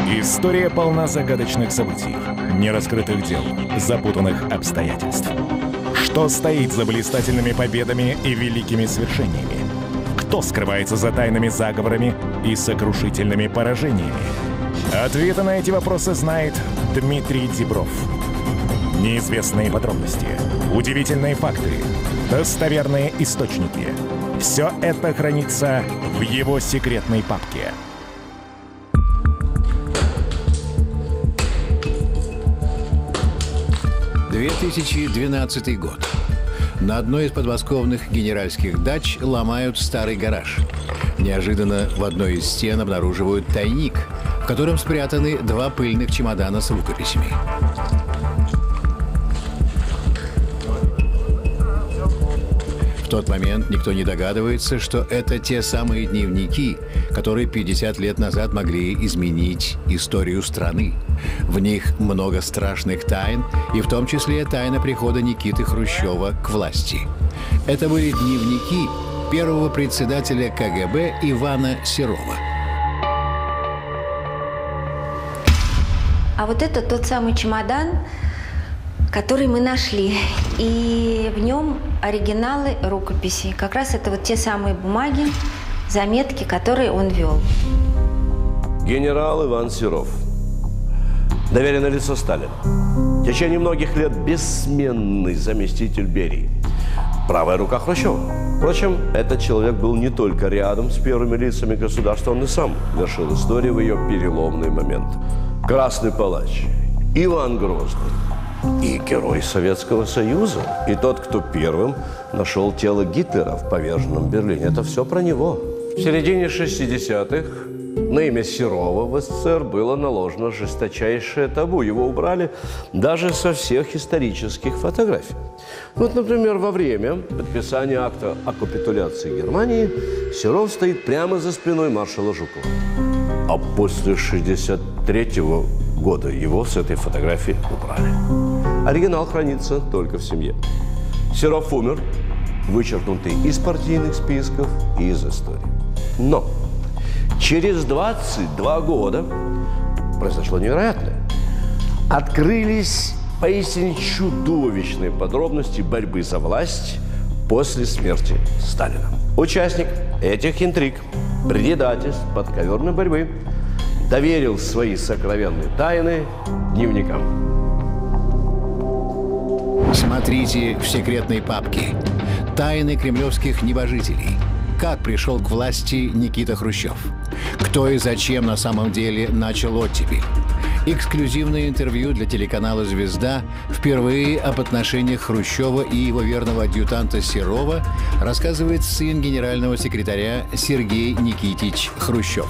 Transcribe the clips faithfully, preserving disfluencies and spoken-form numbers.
История полна загадочных событий, нераскрытых дел, запутанных обстоятельств. Что стоит за блистательными победами и великими свершениями? Кто скрывается за тайными заговорами и сокрушительными поражениями? Ответы на эти вопросы знает Дмитрий Дибров. Неизвестные подробности, удивительные факты, достоверные источники. Все это хранится в его секретной папке. две тысячи двенадцатый год. На одной из подмосковных генеральских дач ломают старый гараж. Неожиданно в одной из стен обнаруживают тайник, в котором спрятаны два пыльных чемодана с рукописями. В тот момент никто не догадывается, что это те самые дневники, которые пятьдесят лет назад могли изменить историю страны. В них много страшных тайн, и в том числе тайна прихода Никиты Хрущева к власти. Это были дневники первого председателя ка гэ бэ Ивана Серова. А вот это тот самый чемодан, который мы нашли. И в нем оригиналы рукописей. Как раз это вот те самые бумаги, заметки, которые он вел. Генерал Иван Серов. Доверенное лицо Сталина. В течение многих лет бессменный заместитель Берии. Правая рука Хрущева. Впрочем, этот человек был не только рядом с первыми лицами государства, он и сам вершил историю в ее переломный момент. Красный палач, Иван Грозный и герой Советского Союза. И тот, кто первым нашел тело Гитлера в поверженном Берлине. Это все про него. В середине шестидесятых на имя Серова в эс эс эс эр было наложено жесточайшее табу. Его убрали даже со всех исторических фотографий. Вот, например, во время подписания акта о капитуляции Германии Серов стоит прямо за спиной маршала Жукова. А после шестьдесят третьего года его с этой фотографии убрали. Оригинал хранится только в семье. Серов умер, вычеркнутый из партийных списков и из истории. Но через двадцать два года произошло невероятное. Открылись поистине чудовищные подробности борьбы за власть после смерти Сталина. Участник этих интриг, предательств, подковерной борьбы доверил свои сокровенные тайны дневникам. Смотрите в секретной папке «Тайны кремлевских небожителей». Как пришел к власти Никита Хрущев? Кто и зачем на самом деле начал оттепель? Эксклюзивное интервью для телеканала «Звезда» впервые об отношениях Хрущева и его верного адъютанта Серова рассказывает сын генерального секретаря Сергей Никитич Хрущев.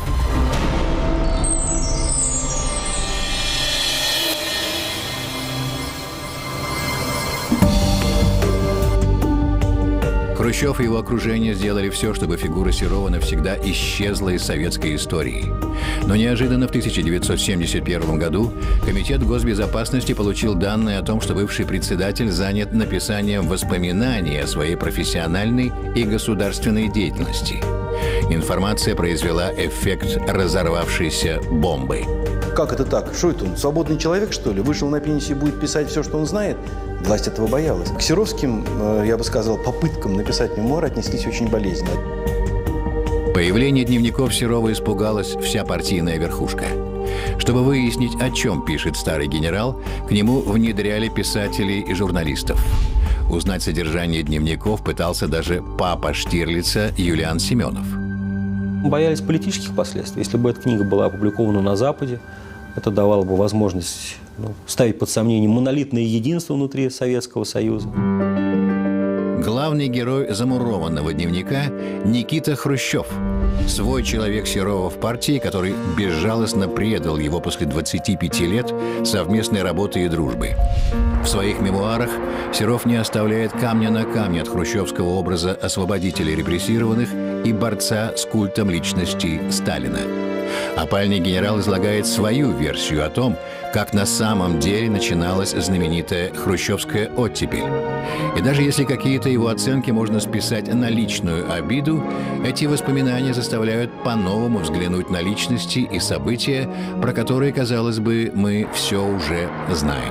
Хрущев и его окружение сделали все, чтобы фигура Серова навсегда исчезла из советской истории. Но неожиданно в тысяча девятьсот семьдесят первом году Комитет госбезопасности получил данные о том, что бывший председатель занят написанием воспоминаний о своей профессиональной и государственной деятельности. Информация произвела эффект разорвавшейся бомбы. Как это так? Что это он? Свободный человек, что ли? Вышел на пенсию и будет писать все, что он знает? Власть этого боялась. К серовским, я бы сказал, попыткам написать мемуары отнеслись очень болезненно. Появление дневников Серова испугалась вся партийная верхушка. Чтобы выяснить, о чем пишет старый генерал, к нему внедряли писателей и журналистов. Узнать содержание дневников пытался даже папа Штирлица Юлиан Семенов. Боялись политических последствий. Если бы эта книга была опубликована на Западе, это давало бы возможность ну, ставить под сомнение монолитное единство внутри Советского Союза. Главный герой замурованного дневника – Никита Хрущев. Свой человек Серова в партии, который безжалостно предал его после двадцати пяти лет совместной работы и дружбы. В своих мемуарах Серов не оставляет камня на камне от хрущевского образа освободителя репрессированных и борца с культом личности Сталина. Опальный генерал излагает свою версию о том, как на самом деле начиналась знаменитая хрущевская оттепель. И даже если какие-то его оценки можно списать на личную обиду, эти воспоминания заставляют по-новому взглянуть на личности и события, про которые, казалось бы, мы все уже знаем.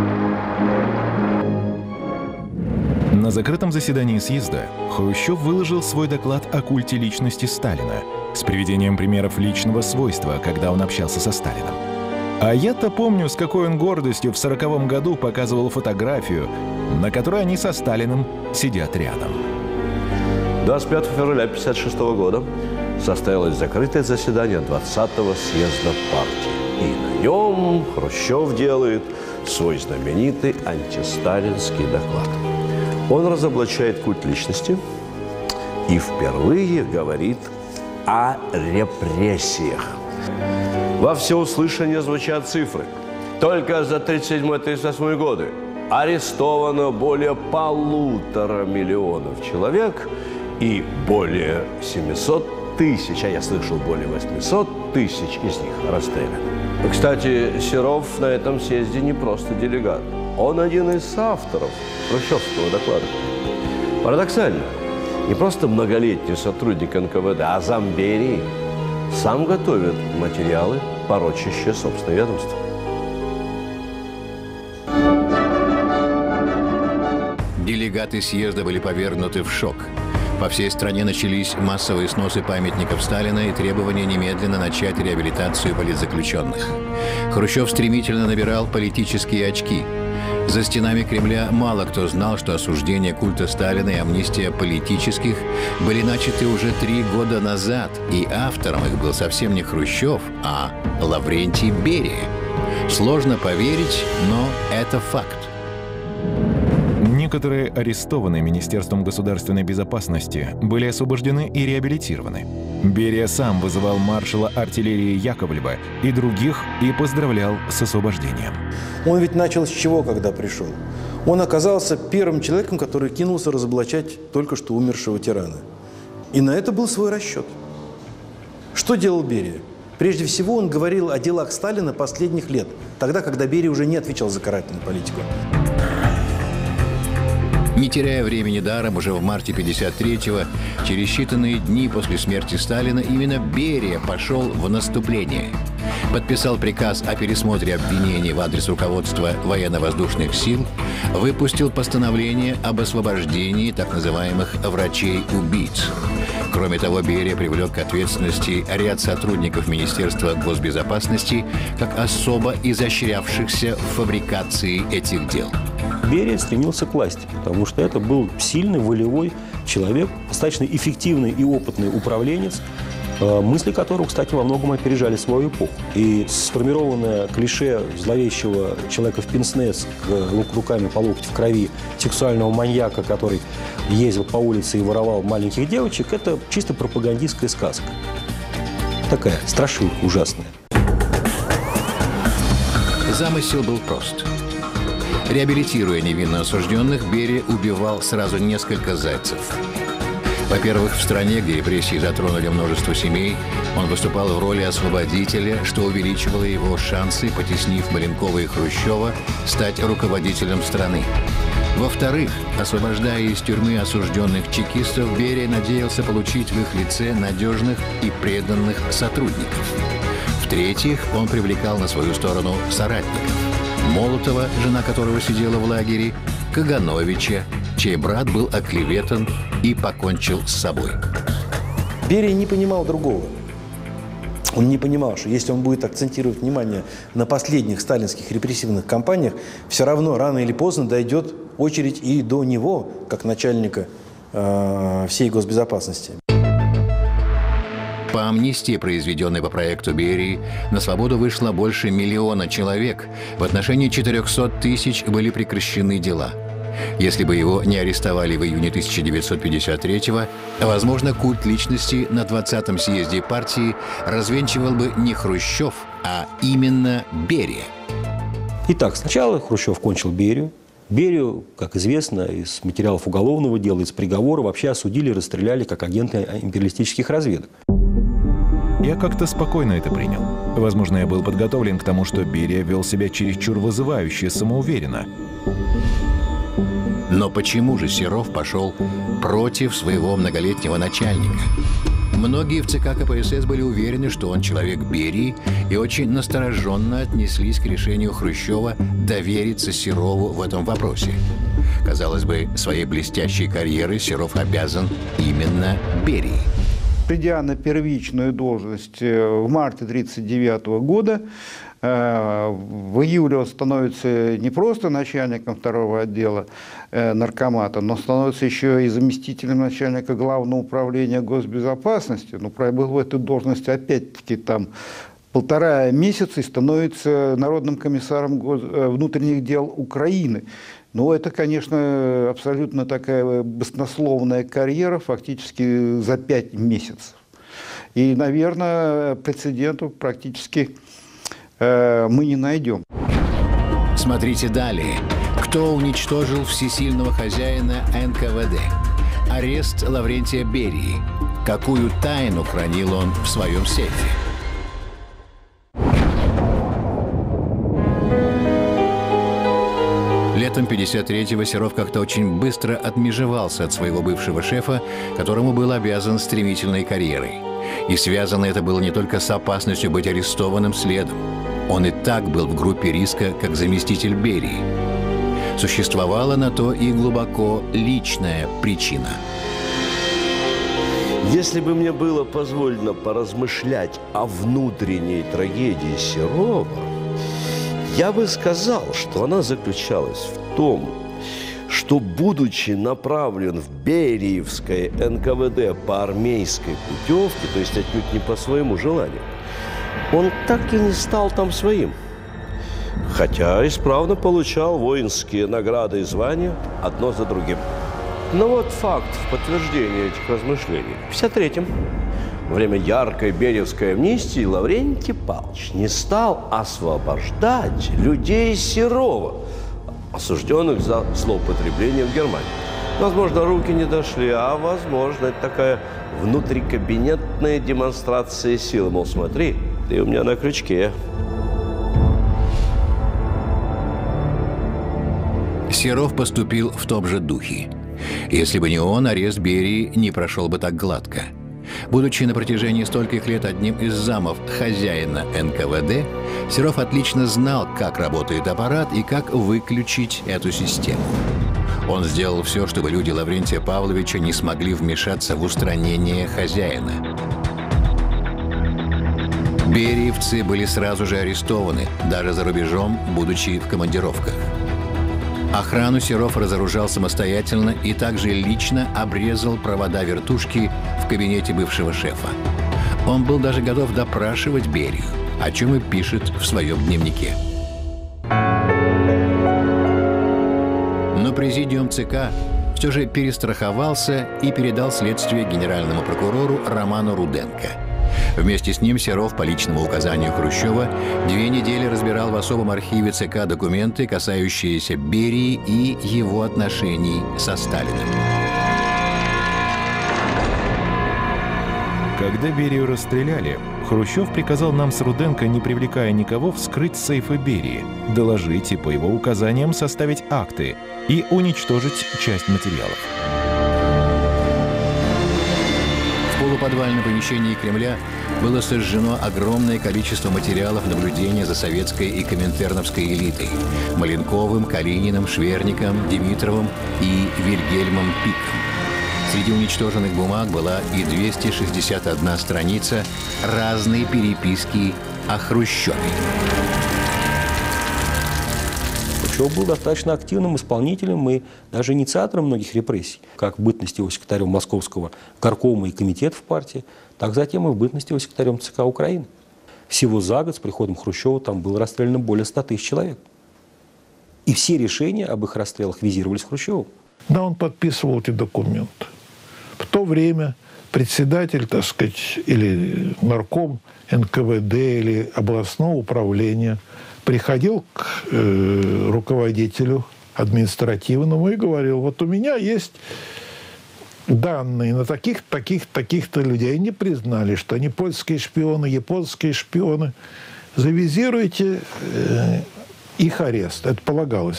На закрытом заседании съезда Хрущев выложил свой доклад о культе личности Сталина с приведением примеров личного свойства, когда он общался со Сталиным. А я-то помню, с какой он гордостью в сороковом году показывал фотографию, на которой они со Сталиным сидят рядом. двадцать пятого февраля тысяча девятьсот пятьдесят шестого года состоялось закрытое заседание двадцатого съезда партии. И на нем Хрущев делает свой знаменитый антисталинский доклад. Он разоблачает культ личности и впервые говорит о репрессиях. Во всеуслышание звучат цифры. Только за тридцать седьмой — тридцать восьмой годы арестовано более полутора миллионов человек и более семисот тысяч, а я слышал, более восьмисот тысяч из них расстреляны. Кстати, Серов на этом съезде не просто делегат. Он один из авторов хрущевского доклада. Парадоксально, не просто многолетний сотрудник эн ка вэ дэ, а зам Берии сам готовит материалы, порочащие собственное ведомство. Делегаты съезда были повергнуты в шок. По всей стране начались массовые сносы памятников Сталина и требования немедленно начать реабилитацию политзаключенных. Хрущев стремительно набирал политические очки. За стенами Кремля мало кто знал, что осуждение культа Сталина и амнистия политических были начаты уже три года назад, и автором их был совсем не Хрущев, а Лаврентий Берия. Сложно поверить, но это факт. Некоторые арестованные Министерством государственной безопасности были освобождены и реабилитированы. Берия сам вызывал маршала артиллерии Яковлева и других и поздравлял с освобождением. Он ведь начал с чего, когда пришел? Он оказался первым человеком, который кинулся разоблачать только что умершего тирана. И на это был свой расчет. Что делал Берия? Прежде всего, он говорил о делах Сталина последних лет, тогда, когда Берия уже не отвечал за карательную политику. Не теряя времени даром, уже в марте пятьдесят третьего, через считанные дни после смерти Сталина, именно Берия пошел в наступление. Подписал приказ о пересмотре обвинений в адрес руководства военно-воздушных сил, выпустил постановление об освобождении так называемых «врачей-убийц». Кроме того, Берия привлек к ответственности ряд сотрудников Министерства госбезопасности, как особо изощрявшихся в фабрикации этих дел. Берия стремился к власти, потому что это был сильный, волевой человек, достаточно эффективный и опытный управленец, мысли которого, кстати, во многом опережали свою эпоху. И сформированное клише зловещего человека в пенсне с руками по локоть в крови, сексуального маньяка, который ездил по улице и воровал маленьких девочек, это чисто пропагандистская сказка. Такая страшилка ужасная. Замысел был прост. Реабилитируя невинно осужденных, Берия убивал сразу несколько зайцев. Во-первых, в стране, где репрессии затронули множество семей, он выступал в роли освободителя, что увеличивало его шансы, потеснив Маленкова и Хрущева, стать руководителем страны. Во-вторых, освобождая из тюрьмы осужденных чекистов, Берия надеялся получить в их лице надежных и преданных сотрудников. В-третьих, он привлекал на свою сторону соратников. Молотова, жена которого сидела в лагере, Кагановича, чей брат был оклеветан и покончил с собой. Берия не понимал другого. Он не понимал, что если он будет акцентировать внимание на последних сталинских репрессивных кампаниях, все равно рано или поздно дойдет очередь и до него, как начальника э, всей госбезопасности. По амнистии, произведенной по проекту Берии, на свободу вышло больше миллиона человек. В отношении четырехсот тысяч были прекращены дела. Если бы его не арестовали в июне тысяча девятьсот пятьдесят третьего, возможно, культ личности на двадцатом съезде партии развенчивал бы не Хрущев, а именно Берия. Итак, сначала Хрущев кончил Берию. Берию, как известно, из материалов уголовного дела, из приговора вообще осудили и расстреляли как агента империалистических разведок. Я как-то спокойно это принял. Возможно, я был подготовлен к тому, что Берия вел себя чересчур вызывающе, самоуверенно. Но почему же Серов пошел против своего многолетнего начальника? Многие в ЦК КПСС были уверены, что он человек Берии, и очень настороженно отнеслись к решению Хрущева довериться Серову в этом вопросе. Казалось бы, своей блестящей карьерой Серов обязан именно Берии. Придя на первичную должность в марте тысяча девятьсот тридцать девятого года, в июле он становится не просто начальником второго отдела наркомата, но становится еще и заместителем начальника Главного управления госбезопасности. Ну, пробыл в этой должности опять-таки там полтора месяца и становится народным комиссаром внутренних дел Украины. Ну, это, конечно, абсолютно такая баснословная карьера, фактически за пять месяцев. И, наверное, прецедентов практически э, мы не найдем. Смотрите далее. Кто уничтожил всесильного хозяина эн ка вэ дэ? Арест Лаврентия Берии. Какую тайну хранил он в своем сейфе? Летом пятьдесят третьего Серов как-то очень быстро отмежевался от своего бывшего шефа, которому был обязан стремительной карьерой. И связано это было не только с опасностью быть арестованным следом. Он и так был в группе риска как заместитель Берии. Существовала на то и глубоко личная причина. Если бы мне было позволено поразмышлять о внутренней трагедии Серова, я бы сказал, что она заключалась в том, что, будучи направлен в Бериевское эн ка вэ дэ по армейской путевке, то есть отнюдь не по своему желанию, он так и не стал там своим. Хотя исправно получал воинские награды и звания одно за другим. Но вот факт в подтверждение этих размышлений. В пятьдесят третьем, во время яркой бериевской амнистии, Лаврентий Павлович не стал освобождать людей Серова, осужденных за злоупотребление в Германии. Возможно, руки не дошли, а возможно, это такая внутрикабинетная демонстрация силы. Мол, смотри, ты у меня на крючке. Серов поступил в том же духе. Если бы не он, арест Берии не прошел бы так гладко. Будучи на протяжении стольких лет одним из замов хозяина эн ка вэ дэ, Серов отлично знал, как работает аппарат и как выключить эту систему. Он сделал все, чтобы люди Лаврентия Павловича не смогли вмешаться в устранение хозяина. Бериевцы были сразу же арестованы, даже за рубежом, будучи в командировках. Охрану Серов разоружал самостоятельно и также лично обрезал провода вертушки в кабинете бывшего шефа. Он был даже готов допрашивать Берию, о чем и пишет в своем дневнике. Но президиум ЦК все же перестраховался и передал следствие генеральному прокурору Роману Руденко. Вместе с ним Серов по личному указанию Хрущева две недели разбирал в особом архиве ЦК документы, касающиеся Берии и его отношений со Сталиным. Когда Берию расстреляли, Хрущев приказал нам с Руденко, не привлекая никого, вскрыть сейфы Берии, доложить и по его указаниям составить акты и уничтожить часть материалов. В полуподвальном помещении Кремля было сожжено огромное количество материалов наблюдения за советской и коминтерновской элитой – Маленковым, Калининым, Шверником, Димитровым и Вильгельмом Пиком. Среди уничтоженных бумаг была и двести шестьдесят одна страница разной переписки о Хрущеве. Хрущев был достаточно активным исполнителем и даже инициатором многих репрессий, как в бытности его секретарем Московского горкома и комитета в партии, так затем и в бытности его секретарем ЦК Украины. Всего за год с приходом Хрущева там было расстреляно более ста тысяч человек. И все решения об их расстрелах визировались Хрущевым. Да, он подписывал эти документы. В то время председатель, так сказать, или нарком эн ка вэ дэ или областного управления приходил к э, руководителю административному и говорил: вот у меня есть данные на таких, таких, таких-то людей. Они признали, что они польские шпионы, японские шпионы. Завизируйте э, их арест. Это полагалось.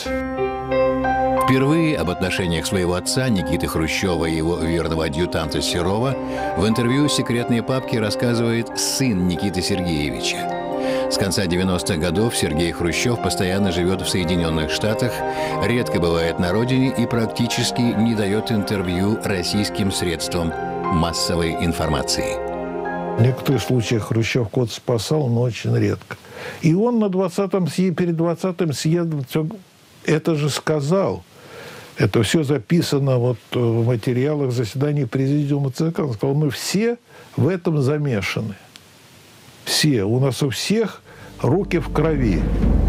Впервые об отношениях своего отца Никиты Хрущева и его верного адъютанта Серова в интервью «Секретные папки» рассказывает сын Никиты Сергеевича. С конца девяностых годов Сергей Хрущев постоянно живет в Соединенных Штатах, редко бывает на родине и практически не дает интервью российским средствам массовой информации. В некоторых случаях Хрущев кот спасал, но очень редко. И он на двадцатом съезде, перед двадцатым съездом это же сказал. Это все записано вот в материалах заседаний президиума ЦК. Он сказал, мы все в этом замешаны. Все. У нас у всех руки в крови.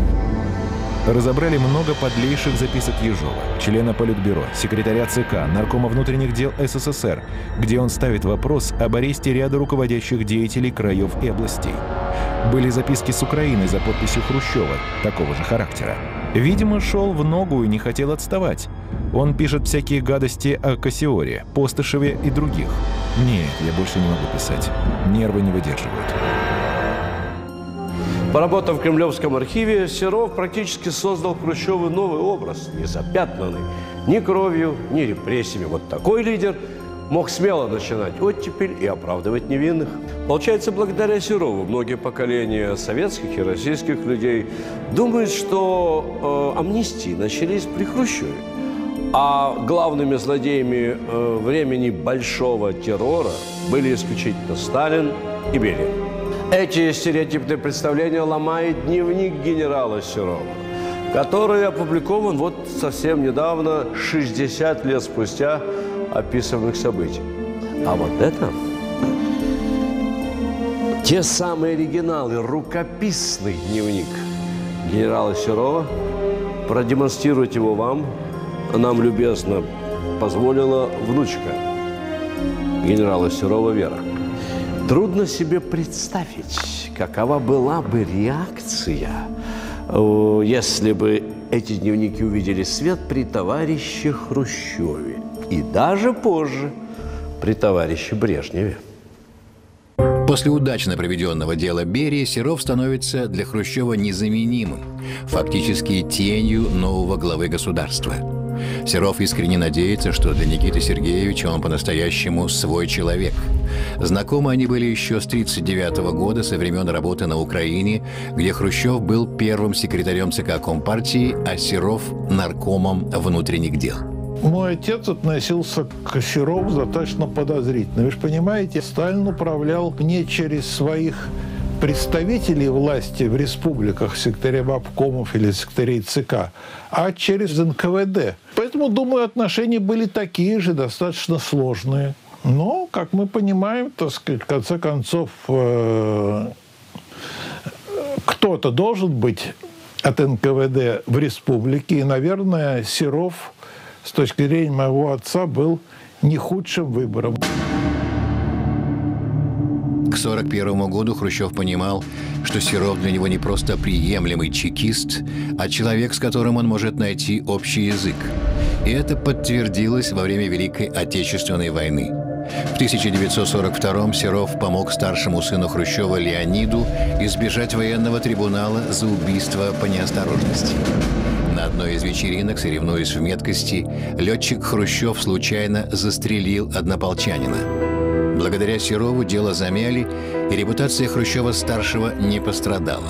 Разобрали много подлейших записок Ежова, члена Политбюро, секретаря ЦК, наркома внутренних дел СССР, где он ставит вопрос об аресте ряда руководящих деятелей краев и областей. Были записки с Украины за подписью Хрущева, такого же характера. Видимо, шел в ногу и не хотел отставать. Он пишет всякие гадости о Кассиоре, Постышеве и других. Нет, я больше не могу писать. Нервы не выдерживают. Поработав в Кремлевском архиве, Серов практически создал Хрущеву новый образ, не запятнанный ни кровью, ни репрессиями. Вот такой лидер мог смело начинать оттепель и оправдывать невинных. Получается, благодаря Серову многие поколения советских и российских людей думают, что э, амнистии начались при Хрущеве. А главными злодеями э, времени большого террора были исключительно Сталин и Берия. Эти стереотипные представления ломает дневник генерала Серова, который опубликован вот совсем недавно, шестьдесят лет спустя описанных событий. А вот это те самые оригиналы, рукописный дневник генерала Серова. Продемонстрировать его вам нам любезно позволила внучка генерала Серова Вера. Трудно себе представить, какова была бы реакция, если бы эти дневники увидели свет при товарище Хрущеве и даже позже при товарище Брежневе. После удачно проведенного дела Берии Серов становится для Хрущева незаменимым, фактически тенью нового главы государства. Серов искренне надеется, что для Никиты Сергеевича он по-настоящему свой человек. Знакомы они были еще с тридцать девятого года, со времен работы на Украине, где Хрущев был первым секретарем ЦК Компартии, а Серов – наркомом внутренних дел. Мой отец относился к Серову достаточно подозрительно. Вы же понимаете, Сталин управлял не через своих представителей власти в республиках, секретарей обкомов или секретарей ЦК, а через эн ка вэ дэ. Поэтому, думаю, отношения были такие же, достаточно сложные. Но, как мы понимаем, так сказать, в конце концов, э, кто-то должен быть от эн ка вэ дэ в республике. И, наверное, Серов, с точки зрения моего отца, был не худшим выбором. К сорок первому году Хрущев понимал, что Серов для него не просто приемлемый чекист, а человек, с которым он может найти общий язык. И это подтвердилось во время Великой Отечественной войны. В тысяча девятьсот сорок втором Серов помог старшему сыну Хрущева Леониду избежать военного трибунала за убийство по неосторожности. На одной из вечеринок, соревнуясь в меткости, летчик Хрущев случайно застрелил однополчанина. Благодаря Серову дело замяли, и репутация Хрущева-старшего не пострадала.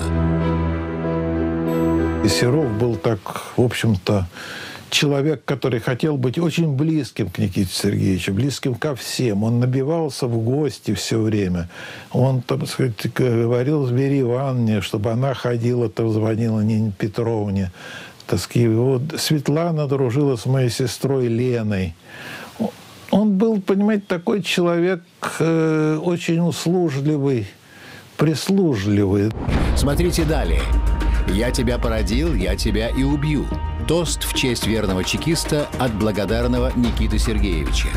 И Серов был так, в общем-то, человек, который хотел быть очень близким к Никите Сергеевичу, близким ко всем. Он набивался в гости все время. Он, так сказать, говорил с Верой Ивановной, чтобы она ходила, то звонила Нине Петровне. Так сказать, вот Светлана дружила с моей сестрой Леной. Он был, понимаете, такой человек э, очень услужливый, прислужливый. Смотрите далее. «Я тебя породил, я тебя и убью». Тост в честь верного чекиста от благодарного Никиты Сергеевича.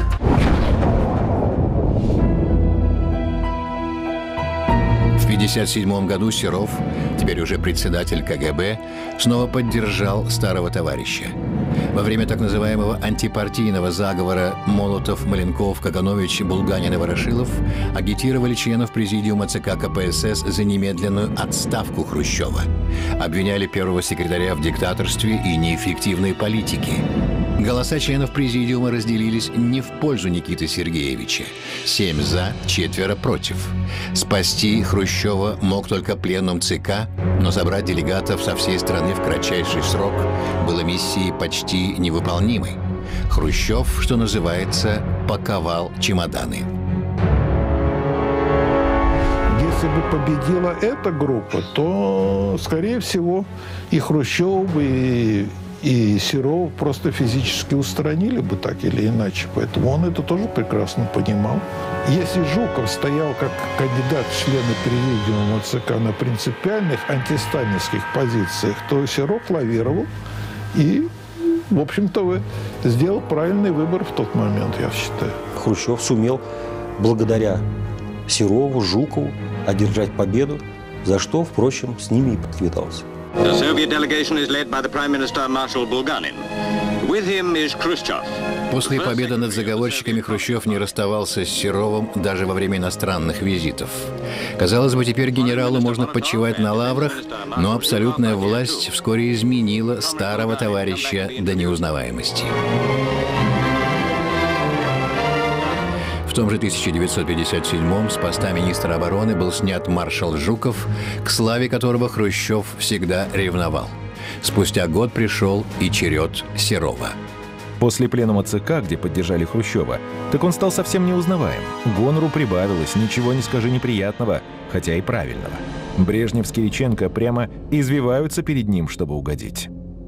В пятьдесят седьмом году Серов, теперь уже председатель ка гэ бэ, снова поддержал старого товарища. Во время так называемого антипартийного заговора Молотов, Маленков, Каганович, Булганин и Ворошилов агитировали членов президиума ЦК КПСС за немедленную отставку Хрущева. Обвиняли первого секретаря в диктаторстве и неэффективной политике. Голоса членов президиума разделились не в пользу Никиты Сергеевича. Семь за, четверо против. Спасти Хрущева мог только пленум ЦК, но собрать делегатов со всей страны в кратчайший срок было миссией почти невыполнимой. Хрущев, что называется, паковал чемоданы. Если бы победила эта группа, то, скорее всего, и Хрущев бы, и И Серова просто физически устранили бы так или иначе. Поэтому он это тоже прекрасно понимал. Если Жуков стоял как кандидат в члены президиума ЦК на принципиальных антисталинских позициях, то Серов лавировал и, в общем-то, сделал правильный выбор в тот момент, я считаю. Хрущев сумел, благодаря Серову, Жукову, одержать победу, за что, впрочем, с ними и поквитался. The Soviet delegation is led by the Prime Minister Marshal Bulganin. With him is Khrushchev. После победы над заговорщиками Хрущев не расставался с Серовым даже во время иностранных визитов. Казалось бы, теперь генералу можно почивать на лаврах, но абсолютная власть вскоре изменила старого товарища до неузнаваемости. В том же тысяча девятьсот пятьдесят седьмом с поста министра обороны был снят маршал Жуков, к славе которого Хрущев всегда ревновал. Спустя год пришел и черед Серова. После пленума ЦК, где поддержали Хрущева, так он стал совсем неузнаваем. Гонору прибавилось, ничего не скажи неприятного, хотя и правильного. Брежнев с Кириченко прямо извиваются перед ним, чтобы угодить.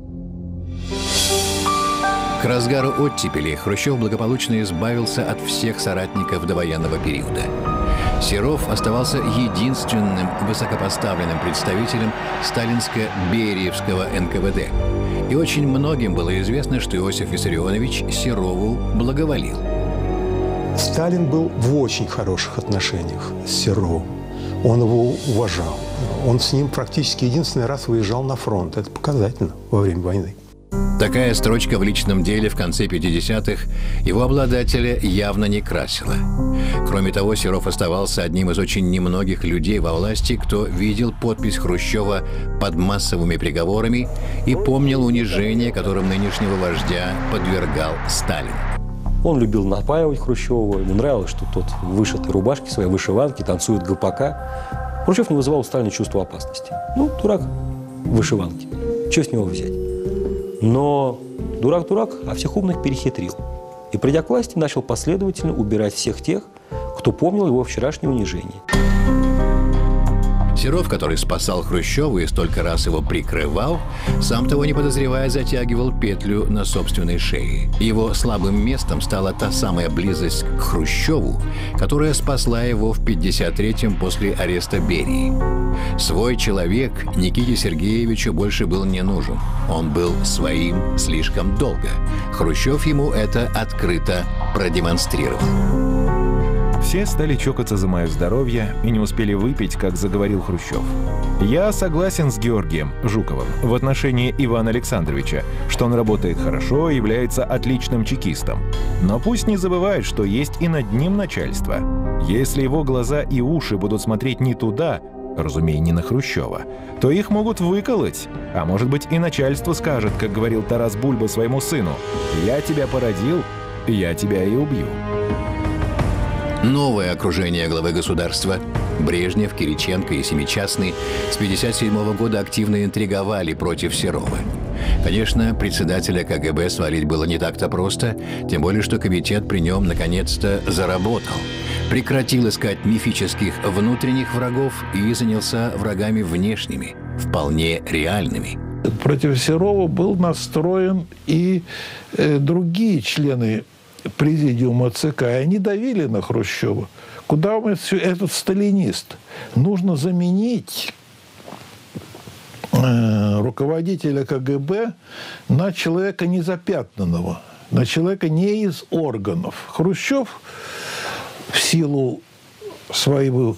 К разгару оттепели Хрущев благополучно избавился от всех соратников довоенного периода. Серов оставался единственным высокопоставленным представителем сталинско-бериевского эн ка вэ дэ. И очень многим было известно, что Иосиф Виссарионович Серову благоволил. Сталин был в очень хороших отношениях с Серовым. Он его уважал. Он с ним практически единственный раз выезжал на фронт. Это показательно во время войны. Такая строчка в личном деле в конце пятидесятых его обладателя явно не красила. Кроме того, Серов оставался одним из очень немногих людей во власти, кто видел подпись Хрущева под массовыми приговорами и помнил унижение, которым нынешнего вождя подвергал Сталин. Он любил напаивать Хрущева, ему нравилось, что тот в вышитой рубашке, своей вышиванке танцует гопака. Хрущев не вызывал у Сталина чувства опасности. Ну, дурак в вышиванке. Что с него взять? Но дурак-дурак, а всех умных перехитрил. И, придя к власти, начал последовательно убирать всех тех, кто помнил его вчерашнее унижение. Серов, который спасал Хрущева и столько раз его прикрывал, сам того не подозревая, затягивал петлю на собственной шее. Его слабым местом стала та самая близость к Хрущеву, которая спасла его в пятьдесят третьем после ареста Берии. Свой человек Никите Сергеевичу больше был не нужен. Он был своим слишком долго. Хрущев ему это открыто продемонстрировал. Все стали чокаться за мое здоровье и не успели выпить, как заговорил Хрущев. Я согласен с Георгием Жуковым в отношении Ивана Александровича, что он работает хорошо и является отличным чекистом. Но пусть не забывает, что есть и над ним начальство. Если его глаза и уши будут смотреть не туда, разумеется, не на Хрущева, то их могут выколоть. А может быть, и начальство скажет, как говорил Тарас Бульба своему сыну: «Я тебя породил, я тебя и убью». Новое окружение главы государства – Брежнев, Кириченко и Семичастный – с пятьдесят седьмого года активно интриговали против Серова. Конечно, председателя ка гэ бэ свалить было не так-то просто, тем более, что комитет при нем наконец-то заработал. Прекратил искать мифических внутренних врагов и занялся врагами внешними, вполне реальными. Против Серова был настроен и э, другие члены президиума ЦК, и они давили на Хрущева. Куда мы этот сталинист? Нужно заменить э, руководителя ка гэ бэ на человека незапятнанного, на человека не из органов. Хрущев в силу своего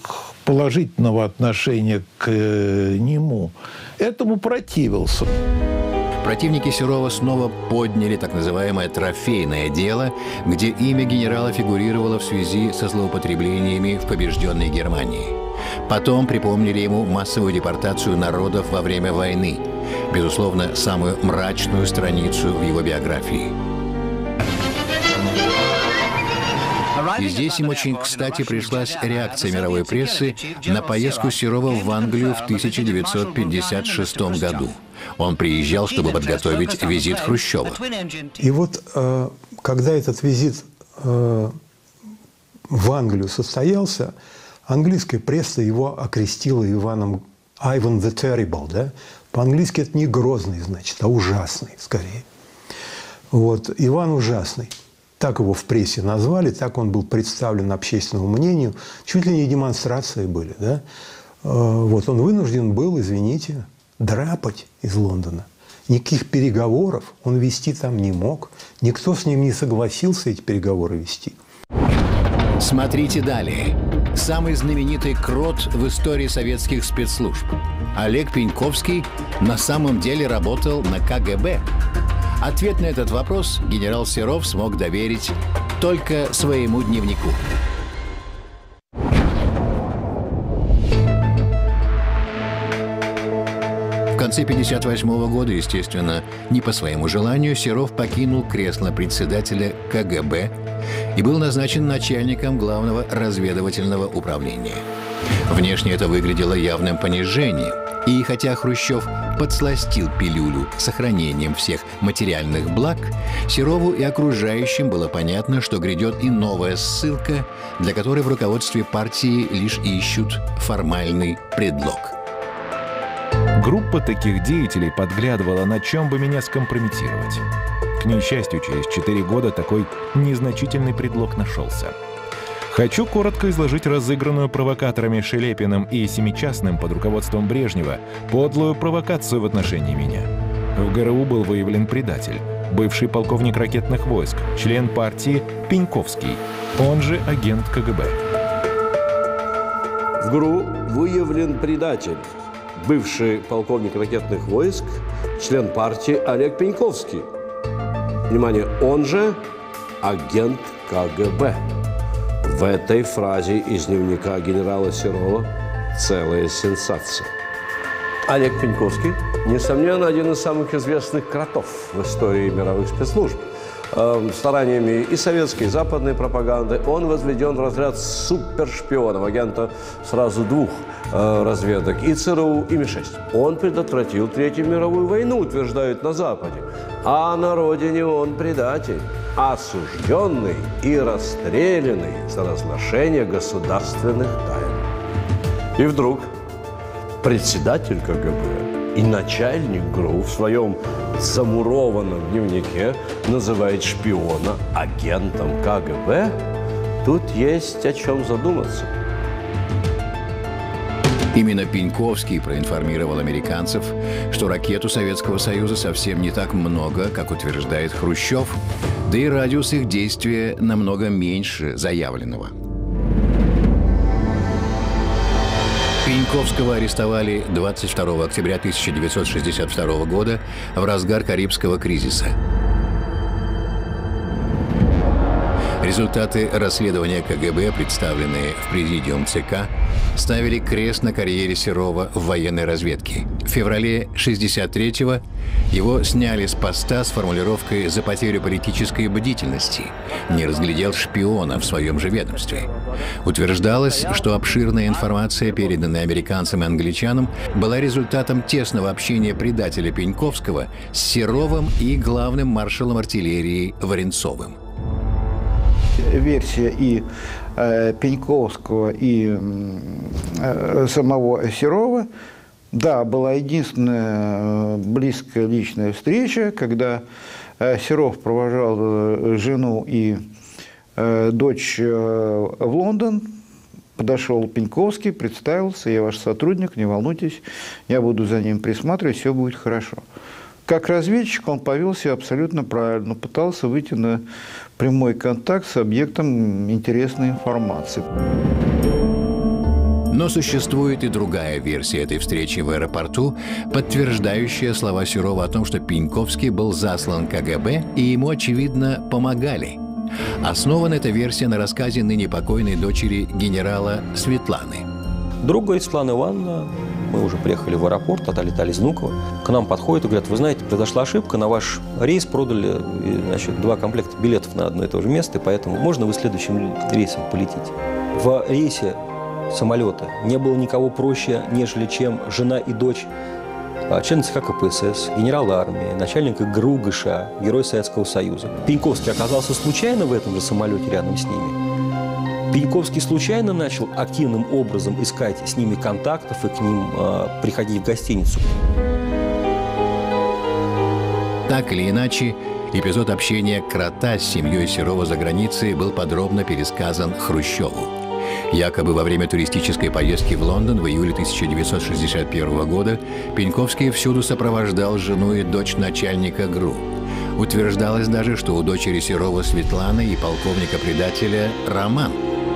положительного отношения к э, нему этому противился. Противники Серова снова подняли так называемое трофейное дело, где имя генерала фигурировало в связи со злоупотреблениями в побежденной Германии. Потом припомнили ему массовую депортацию народов во время войны, безусловно, самую мрачную страницу в его биографии. И здесь им очень кстати пришлась реакция мировой прессы на поездку Серова в Англию в тысяча девятьсот пятьдесят шестом году. Он приезжал, чтобы подготовить визит Хрущева. И вот, когда этот визит в Англию состоялся, английская пресса его окрестила Иваном Ivan the Terrible, да? По-английски это не грозный, значит, а ужасный, скорее. Вот, Иван Ужасный. Так его в прессе назвали, так он был представлен общественному мнению. Чуть ли не демонстрации были, да? Вот, он вынужден был, извините, драпать из Лондона. Никаких переговоров он вести там не мог. Никто с ним не согласился эти переговоры вести. Смотрите далее. Самый знаменитый крот в истории советских спецслужб. Олег Пеньковский на самом деле работал на ка гэ бэ. Ответ на этот вопрос генерал Серов смог доверить только своему дневнику. В конце пятьдесят восьмого года, естественно, не по своему желанию, Серов покинул кресло председателя ка гэ бэ и был назначен начальником главного разведывательного управления. Внешне это выглядело явным понижением. И хотя Хрущев подсластил пилюлю сохранением всех материальных благ, Серову и окружающим было понятно, что грядет и новая ссылка, для которой в руководстве партии лишь ищут формальный предлог. Группа таких деятелей подглядывала, на чем бы меня скомпрометировать. К несчастью, через четыре года такой незначительный предлог нашелся. Хочу коротко изложить разыгранную провокаторами Шелепиным и Семичастным под руководством Брежнева подлую провокацию в отношении меня. В гэ эр у был выявлен предатель, бывший полковник ракетных войск, член партии Пеньковский, он же агент ка гэ бэ. В гэ эр у выявлен предатель, бывший полковник ракетных войск, член партии Олег Пеньковский. Внимание, он же агент ка гэ бэ. В этой фразе из дневника генерала Серова целая сенсация. Олег Пеньковский, несомненно, один из самых известных кротов в истории мировых спецслужб. Э, стараниями и советской, и западной пропаганды он возведен в разряд супершпионов, агента сразу двух э, разведок, и цэ эр у, и эм и шесть. Он предотвратил Третью мировую войну, утверждают на Западе. А на родине он предатель, осужденный и расстрелянный за разглашение государственных тайн. И вдруг председатель ка гэ бэ и начальник гэ эр у в своем замурованном дневнике называет шпиона агентом ка гэ бэ. Тут есть о чем задуматься. Именно Пеньковский проинформировал американцев, что ракет у Советского Союза совсем не так много, как утверждает Хрущев, да и радиус их действия намного меньше заявленного. Пеньковского арестовали двадцать второго октября тысяча девятьсот шестьдесят второго года в разгар Карибского кризиса. Результаты расследования ка гэ бэ, представленные в президиум цэ ка, ставили крест на карьере Серова в военной разведке. В феврале шестьдесят третьего его сняли с поста с формулировкой «за потерю политической бдительности». Не разглядел шпиона в своем же ведомстве. Утверждалось, что обширная информация, переданная американцам и англичанам, была результатом тесного общения предателя Пеньковского с Серовым и главным маршалом артиллерии Варенцовым. Версия и э, Пеньковского, и э, самого Серова, да, была единственная близкая личная встреча, когда э, Серов провожал э, жену и э, дочь э, в Лондон. Подошел Пеньковский, представился: я ваш сотрудник, не волнуйтесь, я буду за ним присматривать, все будет хорошо. Как разведчик он повел себя абсолютно правильно, пытался выйти на прямой контакт с объектом интересной информации. Но Но существует и другая версия этой встречи в аэропорту, подтверждающая слова Серова о том, что Пеньковский был заслан ка гэ бэ и ему, очевидно, помогали. Основана эта версия на рассказе ныне покойной дочери генерала Светланы. Друг говорит: Светлана Ивановна, мы уже приехали в аэропорт, отлетали из Внуково, к нам подходят и говорят: вы знаете, произошла ошибка, на ваш рейс продали, значит, два комплекта билетов на одно и то же место, и поэтому можно вы следующим рейсом полетите. В рейсе самолета не было никого проще, нежели чем жена и дочь член ЦК ка пэ эс эс, генерал армии, начальник гэ эр у гэ ша а, герой Советского Союза. Пеньковский оказался случайно в этом же самолете рядом с ними. Пеньковский случайно начал активным образом искать с ними контактов и к ним э, приходить в гостиницу. Так или иначе, эпизод общения Крота с семьей Серова за границей был подробно пересказан Хрущеву. Якобы во время туристической поездки в Лондон в июле тысяча девятьсот шестьдесят первого года Пеньковский всюду сопровождал жену и дочь начальника гэ эр у. Утверждалось даже, что у дочери Серова Светланы и полковника-предателя роман.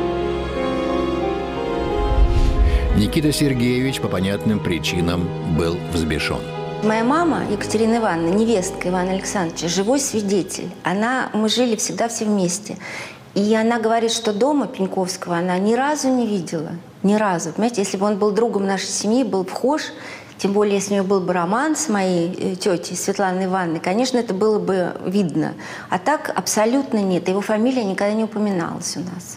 Никита Сергеевич по понятным причинам был взбешен. Моя мама, Екатерина Ивановна, невестка Ивана Александровича, живой свидетель. Она, мы жили всегда все вместе. И она говорит, что дома Пеньковского она ни разу не видела. Ни разу. Понимаете, если бы он был другом нашей семьи, был вхож, тем более, если у него был бы роман с моей тетей Светланой Ивановной, конечно, это было бы видно. А так абсолютно нет. Его фамилия никогда не упоминалась у нас.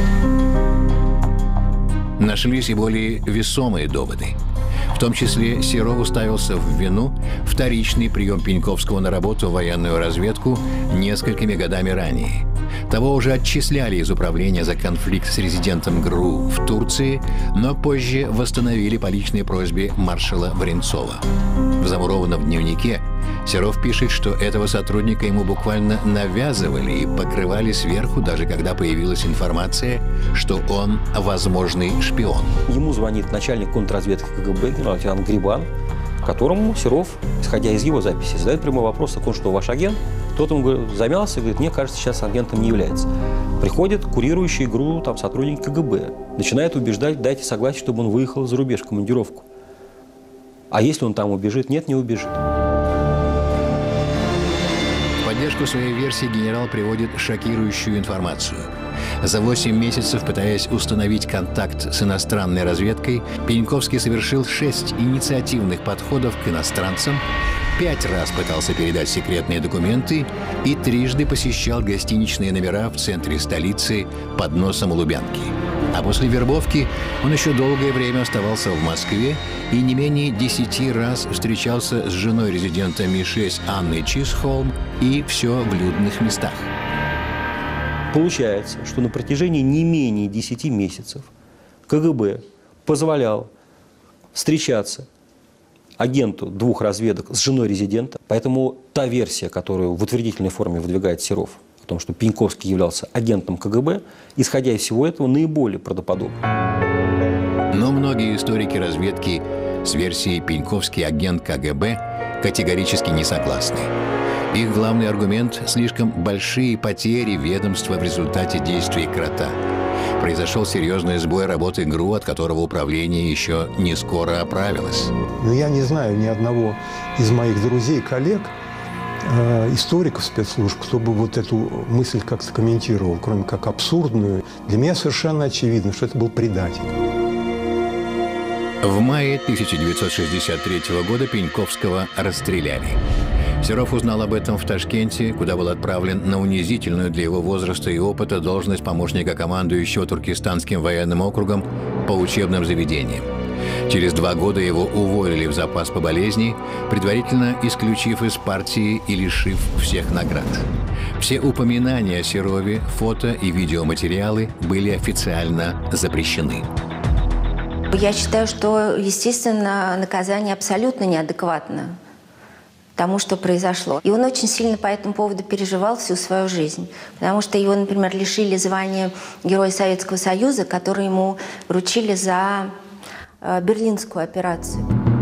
Нашлись и более весомые доводы. В том числе Серову ставился в вину вторичный прием Пеньковского на работу в военную разведку несколькими годами ранее. Того уже отчисляли из управления за конфликт с резидентом гэ эр у в Турции, но позже восстановили по личной просьбе маршала Воронцова. В замурованном дневнике Серов пишет, что этого сотрудника ему буквально навязывали и покрывали сверху, даже когда появилась информация, что он возможный шпион. Ему звонит начальник контрразведки ка гэ бэ генерал-лейтенант Грибан, которому Серов, исходя из его записи, задает прямой вопрос о том, что ваш агент. Тот ему замялся и говорит: мне кажется, сейчас агентом не является. Приходит курирующий гэ эр у там, сотрудник ка гэ бэ, начинает убеждать: дайте согласие, чтобы он выехал за рубеж в командировку. А если он там убежит? Нет, не убежит. В поддержку своей версии генерал приводит шокирующую информацию. За восемь месяцев, пытаясь установить контакт с иностранной разведкой, Пеньковский совершил шесть инициативных подходов к иностранцам, пять раз пытался передать секретные документы и трижды посещал гостиничные номера в центре столицы под носом Лубянки. А после вербовки он еще долгое время оставался в Москве и не менее десяти раз встречался с женой резидента эм и шесть Анной Чисхолм, и все в людных местах. Получается, что на протяжении не менее десяти месяцев ка гэ бэ позволял встречаться агенту двух разведок с женой резидента. Поэтому та версия, которую в утвердительной форме выдвигает Серов, о том, что Пеньковский являлся агентом ка гэ бэ, исходя из всего этого, наиболее правдоподобна. Но многие историки разведки с версией «Пеньковский агент ка гэ бэ» категорически не согласны. Их главный аргумент – слишком большие потери ведомства в результате действий Крота. Произошел серьезный сбой работы гэ эр у, от которого управление еще не скоро оправилось. Но я не знаю ни одного из моих друзей, коллег, э, историков спецслужб, кто бы вот эту мысль как-то комментировал, кроме как абсурдную. Для меня совершенно очевидно, что это был предатель. В мае тысяча девятьсот шестьдесят третьего года Пеньковского расстреляли. Серов узнал об этом в Ташкенте, куда был отправлен на унизительную для его возраста и опыта должность помощника командующего Туркестанским военным округом по учебным заведениям. Через два года его уволили в запас по болезни, предварительно исключив из партии и лишив всех наград. Все упоминания о Серове, фото и видеоматериалы были официально запрещены. Я считаю, что, естественно, наказание абсолютно неадекватно тому, что произошло. И он очень сильно по этому поводу переживал всю свою жизнь. Потому что его, например, лишили звания Героя Советского Союза, который ему вручили за э, Берлинскую операцию.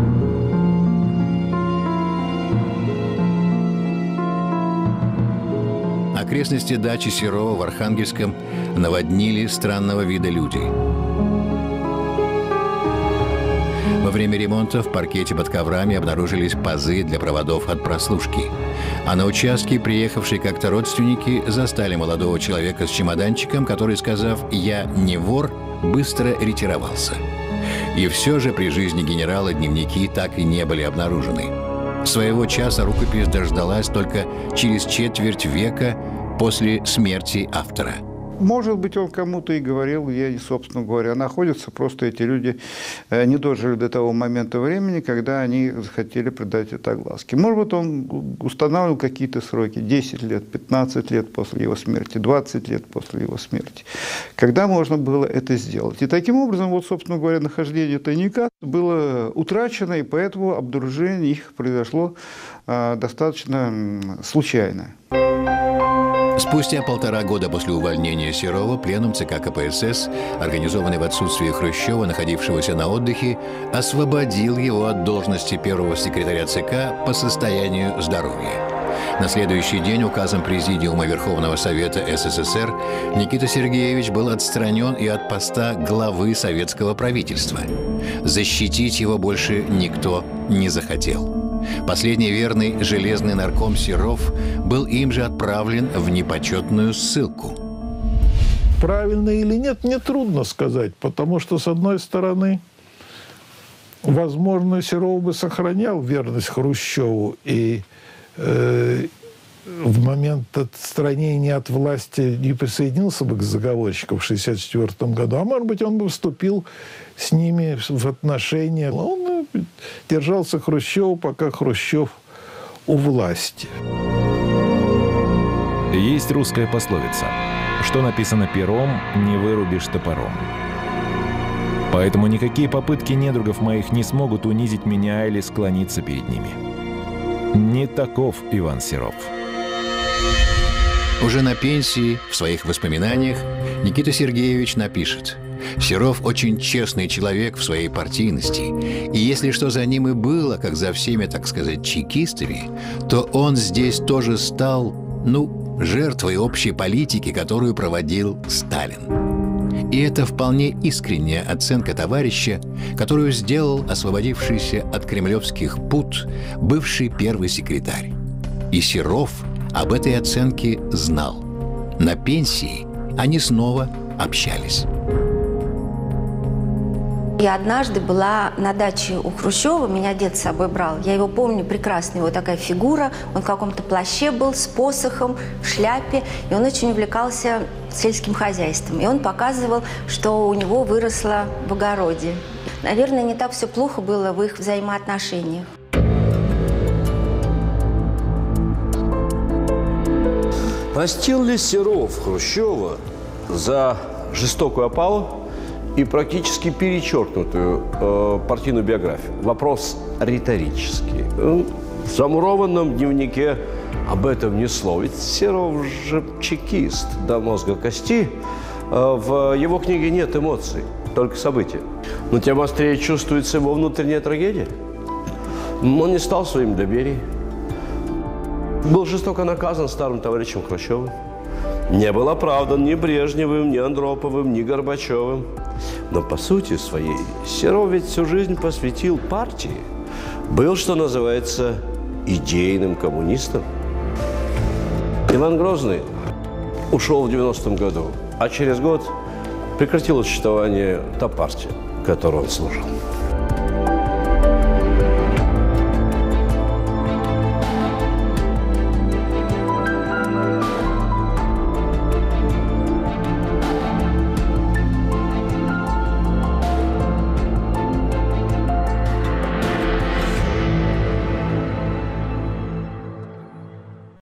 Окрестности дачи Серова в Архангельском наводнили странного вида люди. Во время ремонта в паркете под коврами обнаружились пазы для проводов от прослушки. А на участке приехавшие как-то родственники застали молодого человека с чемоданчиком, который, сказав «я не вор», быстро ретировался. И все же при жизни генерала дневники так и не были обнаружены. Своего часа рукопись дождалась только через четверть века после смерти автора. Может быть, он кому-то и говорил, я, собственно говоря, находятся, просто эти люди не дожили до того момента времени, когда они захотели придать это огласке. Может быть, он устанавливал какие-то сроки, десять лет, пятнадцать лет после его смерти, двадцать лет после его смерти, когда можно было это сделать. И таким образом, вот, собственно говоря, нахождение тайника было утрачено, и поэтому обнаружение их произошло а, достаточно случайно. Спустя полтора года после увольнения Серова пленум ЦК КПСС, организованный в отсутствие Хрущева, находившегося на отдыхе, освободил его от должности первого секретаря ЦК по состоянию здоровья. На следующий день указом Президиума Верховного Совета СССР Никита Сергеевич был отстранен и от поста главы советского правительства. Защитить его больше никто не захотел. Последний верный железный нарком Серов был им же отправлен в непочетную ссылку. Правильно или нет, мне трудно сказать, потому что, с одной стороны, возможно, Серов бы сохранял верность Хрущеву и э, в момент отстранения от власти не присоединился бы к заговорщикам в шестьдесят четвёртом году, а может быть, он бы вступил с ними в отношения. Он держался Хрущева, пока Хрущев у власти. Есть русская пословица: что написано пером, не вырубишь топором. Поэтому никакие попытки недругов моих не смогут унизить меня или склониться перед ними. Не таков Иван Серов. Уже на пенсии, в своих воспоминаниях, Никита Сергеевич напишет: «Серов очень честный человек в своей партийности, и если что за ним и было, как за всеми, так сказать, чекистами, то он здесь тоже стал, ну, жертвой общей политики, которую проводил Сталин». И это вполне искренняя оценка товарища, которую сделал освободившийся от кремлевских пут бывший первый секретарь. И Серов об этой оценке знал. На пенсии они снова общались. Я однажды была на даче у Хрущева, меня дед с собой брал. Я его помню прекрасно, его такая фигура, он в каком-то плаще был, с посохом, в шляпе, и он очень увлекался сельским хозяйством. И он показывал, что у него выросло в огороде. Наверное, не так все плохо было в их взаимоотношениях. Простил ли Серов Хрущева за жестокую опалу и практически перечеркнутую э, партийную биографию? Вопрос риторический. В замурованном дневнике об этом ни слова. Ведь Серов же чекист до мозга кости. Э, в его книге нет эмоций, только события. Но тем острее чувствуется его внутренняя трагедия. Он не стал своим для Берии. Был жестоко наказан старым товарищем Хрущевым. Не был оправдан ни Брежневым, ни Андроповым, ни Горбачевым. Но по сути своей Серов ведь всю жизнь посвятил партии. Был, что называется, идейным коммунистом. Иван Грозный ушел в девяностом году, а через год прекратила существование та партия, которой он служил.